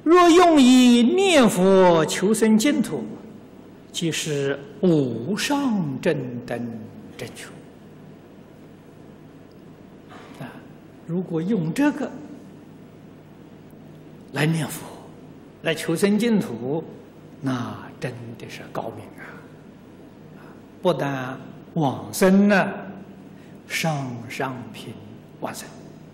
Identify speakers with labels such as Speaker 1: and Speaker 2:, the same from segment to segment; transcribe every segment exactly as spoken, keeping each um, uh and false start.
Speaker 1: 若用以念佛求生净土，即是无上正等正觉。啊，如果用这个来念佛，来求生净土，那真的是高明啊！不但往生呢，上上品往生。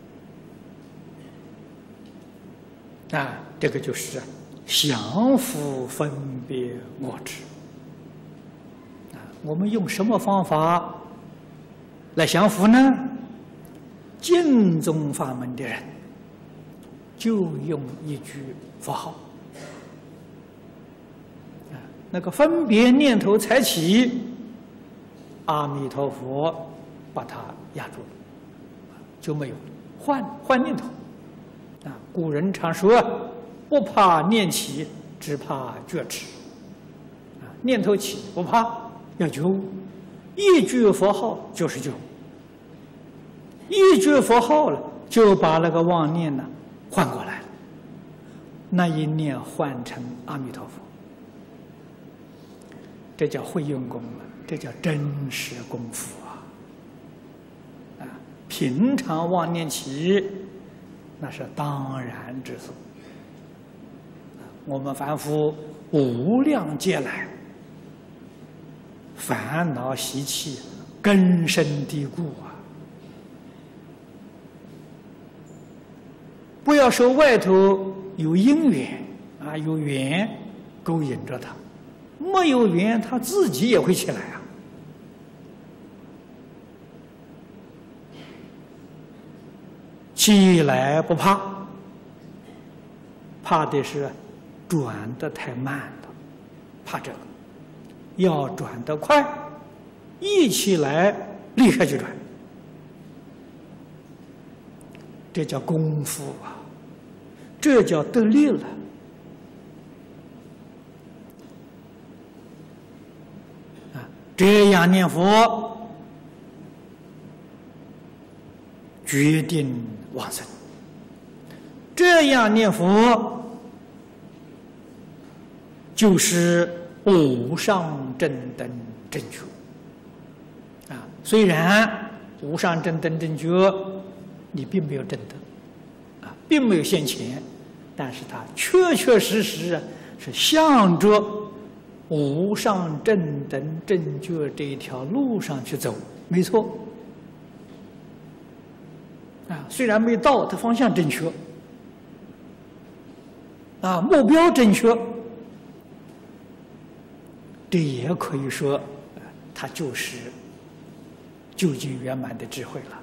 Speaker 1: 啊，这个就是降伏分别我执。啊，我们用什么方法来降伏呢？净宗法门的人就用一句佛号。啊，那个分别念头才起，阿弥陀佛把它压住了，就没有换换念头。啊，古人常说：“不怕念起，只怕觉迟。”啊，念头起不怕，要觉悟。一句佛号就是觉悟，一句佛号了，就把那个妄念呢换过来了。那一念换成阿弥陀佛，这叫会用功啊，这叫真实功夫啊！啊，平常妄念起，那是当然之所。我们凡夫无量劫来，烦恼习气根深蒂固啊！不要说外头有因缘啊，有缘勾引着他，没有缘他自己也会起来啊。起来不怕，怕的是转得太慢了，怕这个。要转得快，一起来立刻就转，这叫功夫啊，这叫得力了。啊，这样念佛，决定往生。这样念佛，就是无上正等正觉。啊，虽然无上正等正觉你并没有证得，啊，并没有现前，但是它确确实实是向着无上正等正觉这一条路上去走，没错。啊，虽然没到，它方向正确，啊，目标正确，这也可以说，它就是究竟圆满的智慧了。